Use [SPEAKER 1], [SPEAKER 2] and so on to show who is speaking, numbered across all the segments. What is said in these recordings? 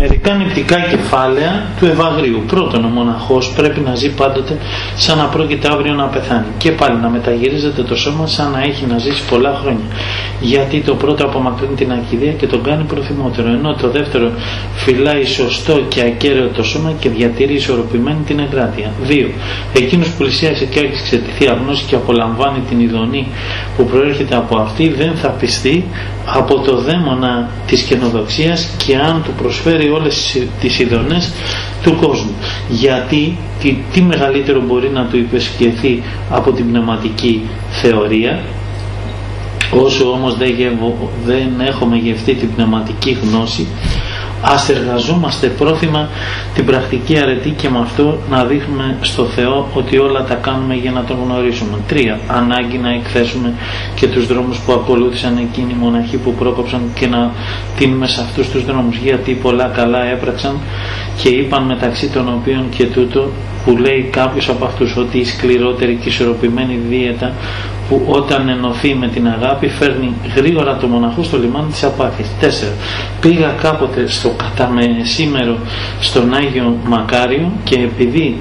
[SPEAKER 1] Μερικά νηπτικά κεφάλαια του Ευαγρίου. Πρώτον, ο μοναχός πρέπει να ζει πάντοτε σαν να πρόκειται αύριο να πεθάνει. Και πάλι να μεταγυρίζεται το σώμα σαν να έχει να ζήσει πολλά χρόνια. Γιατί το πρώτο απομακρύνει την ακηδεία και τον κάνει προθυμότερο. Ενώ το δεύτερο φυλάει σωστό και ακέραιο το σώμα και διατηρεί ισορροπημένη την εγκράτεια. 2. Εκείνος που πλησιάζει και άρχισε τη Θεία Γνώση και απολαμβάνει την ειδονή που προέρχεται από αυτή, δεν θα πιστεί από το δαίμονα της καινοδοξίας και αν του προσφέρει όλες τις ειδονές του κόσμου. Γιατί τι μεγαλύτερο μπορεί να του υπεσχεθεί από την πνευματική θεωρία? Όσο όμως δεν έχουμε γευτεί την πνευματική γνώση, ας εργαζόμαστε πρόθυμα την πρακτική αρετή και με αυτό να δείχνουμε στο Θεό ότι όλα τα κάνουμε για να τον γνωρίσουμε. 3. Ανάγκη να εκθέσουμε και τους δρόμους που ακολούθησαν εκείνοι οι μοναχοί που πρόκοψαν και να τίνουμε σε αυτούς τους δρόμους, γιατί πολλά καλά έπραξαν και είπαν, μεταξύ των οποίων και τούτο που λέει κάποιος από αυτούς, ότι η σκληρότερη και ισορροπημένη δίαιτα που όταν ενωθεί με την αγάπη φέρνει γρήγορα το μοναχό στο λιμάνι της απάθειας. 4. Πήγα κάποτε στο καταμεσήμερο στον Άγιο Μακάριο και επειδή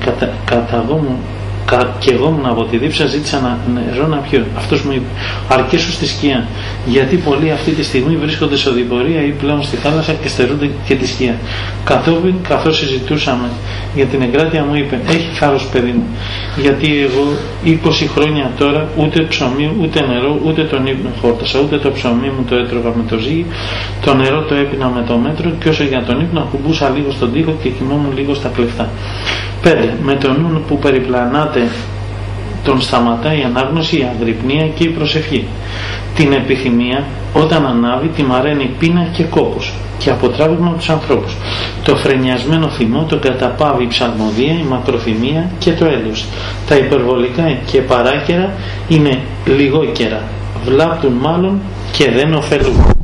[SPEAKER 1] και εγώ ήμουν από τη δίψα, ζήτησα νερό να πιω. Αυτός μου είπε, αρκέσου στη σκιά, γιατί πολλοί αυτή τη στιγμή βρίσκονται σε οδηπορία ή πλέον στη θάλασσα και στερούνται και τη σκιά. Κατόπιν, καθώς συζητούσαμε για την εγκράτεια, μου είπε, έχει θάρρος παιδί μου, γιατί εγώ 20 χρόνια τώρα ούτε ψωμί, ούτε νερό, ούτε τον ύπνο χόρτασα, ούτε το ψωμί μου το έτρωγα με το ζύγι, το νερό το έπινα με το μέτρο και όσο για τον ύπνο ακουμπούσα λίγο στον τοίχο και κοιμόμουν λίγο στα κλεφτά. 5. Με τον νου που περιπλανάται τον σταματάει η ανάγνωση, η αγρυπνία και η προσευχή. Την επιθυμία όταν ανάβει τη μαραίνει η πείνα και κόπος και αποτράβημα από τους ανθρώπους. Το φρενιασμένο θυμό το καταπάβει η ψαλμοδία, η μακροθυμία και το έλεος. Τα υπερβολικά και παράκαιρα είναι λιγόκαιρα, βλάπτουν μάλλον και δεν ωφελούν.